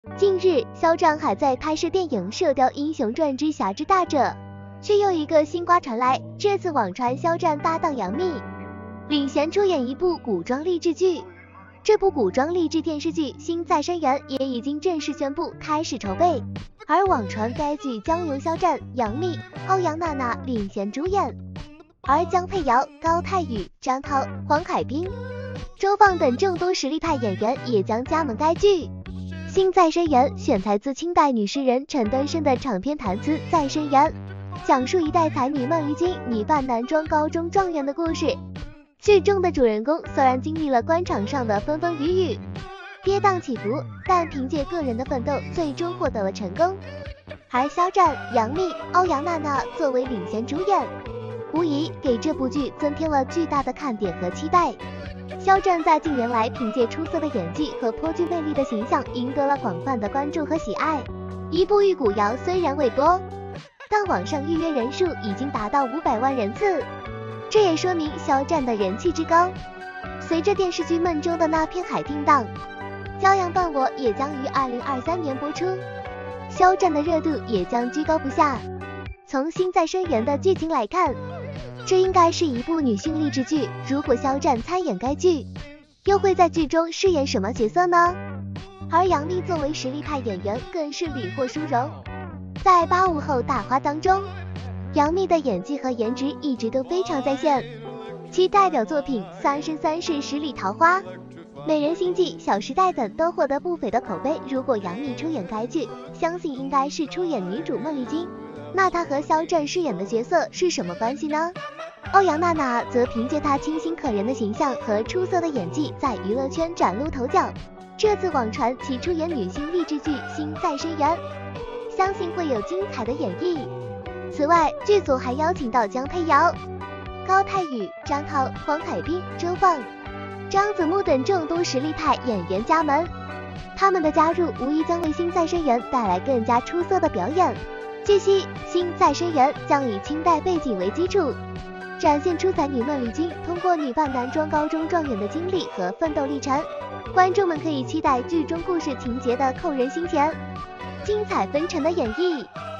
近日，肖战还在拍摄电影《射雕英雄传之侠之大者》，却又一个新瓜传来，这次网传肖战搭档杨幂领衔出演一部古装励志剧。这部古装励志电视剧《心在深渊》也已经正式宣布开始筹备，而网传该剧将由肖战、杨幂、欧阳娜娜领衔主演，而江佩瑶、高泰宇、张涛、黄海冰、周放等众多实力派演员也将加盟该剧。心在深渊选材自清代女诗人陈端生的长篇谈词《在深渊》，讲述一代才女孟丽君女扮男装高中状元的故事。剧中的主人公虽然经历了官场上的风风雨雨、跌宕起伏，但凭借个人的奋斗，最终获得了成功。而肖战、杨幂、欧阳娜娜作为领衔主演，无疑给这部剧增添了巨大的看点和期待。肖战在近年来凭借出色的演技和颇具魅力的形象，赢得了广泛的关注和喜爱。一部《玉骨遥》虽然未播，但网上预约人数已经达到500万人次，这也说明肖战的人气之高。随着电视剧《梦中的那片海》定档，《骄阳伴我》也将于2023年播出，肖战的热度也将居高不下。从《心在深渊》的剧情来看，这应该是一部女性励志剧，如果肖战参演该剧，又会在剧中饰演什么角色呢？而杨幂作为实力派演员，更是屡获殊荣。在85后大花当中，杨幂的演技和颜值一直都非常在线，其代表作品《三生三世十里桃花》、《美人心计》、《小时代》等都获得不菲的口碑。如果杨幂出演该剧，相信应该是出演女主孟丽君。那她和肖战饰演的角色是什么关系呢？欧阳娜娜则凭借她清新可人的形象和出色的演技，在娱乐圈崭露头角。这次网传其出演女性励志剧《心在深渊》，相信会有精彩的演绎。此外，剧组还邀请到江佩瑶、高泰宇、张涛、黄海冰、周放、张子木等众多实力派演员加盟，他们的加入无疑将为《心在深渊》带来更加出色的表演。据悉，《心在深渊》将以清代背景为基础，展现出才女孟丽君通过女扮男装高中状元的经历和奋斗历程。观众们可以期待剧中故事情节的扣人心弦、精彩纷呈的演绎。